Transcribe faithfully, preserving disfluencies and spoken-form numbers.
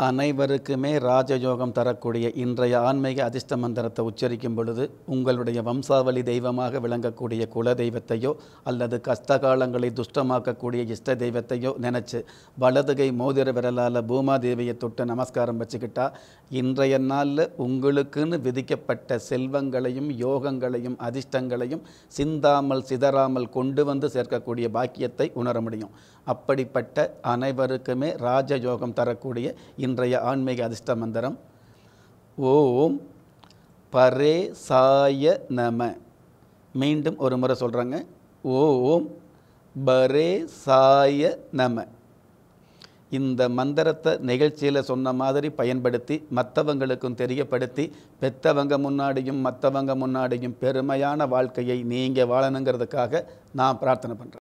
அனைவருக்குமே ராஜயோகம் தரக்கூடிய இன்றைய ஆன்மீக அதிர்ஷ்ட மந்திரத்தை உச்சரிக்கும் பொழுது உங்களுடைய வம்சாவளி தெய்வமாக விளங்கக்கூடிய குல தெய்வத்தையோ அல்லது கஷ்டகாலங்களை துஷ்டமாக்கக்கூடிய இஷ்ட தெய்வத்தையோ நினச்சி வலதுகை மோதிர விரலால் பூமாதேவியை தொட்டு நமஸ்காரம் வச்சுக்கிட்டா இன்றைய நாளில் உங்களுக்குன்னு விதிக்கப்பட்ட செல்வங்களையும் யோகங்களையும் அதிர்ஷ்டங்களையும் சிந்தாமல் சிதறாமல் கொண்டு வந்து சேர்க்கக்கூடிய பாக்கியத்தை உணர முடியும். அப்படிப்பட்ட அனைவருக்குமே ராஜயோகம் தரக்கூடிய இன்றைய ஆன்மீக அதிர்ஷ்ட மந்திரம் ஓம் பரேசாய நம. மீண்டும் ஒரு முறை சொல்கிறேங்க. ஓம் பரேசாய நம. இந்த மந்திரத்தை நிகழ்ச்சியில் சொன்ன மாதிரி பயன்படுத்தி மற்றவங்களுக்கும் தெரியப்படுத்தி பெற்றவங்க முன்னாடியும் மற்றவங்க முன்னாடியும் பெருமையான வாழ்க்கையை நீங்கள் வாழணுங்கிறதுக்காக நான் பிரார்த்தனை பண்ணுறேன்.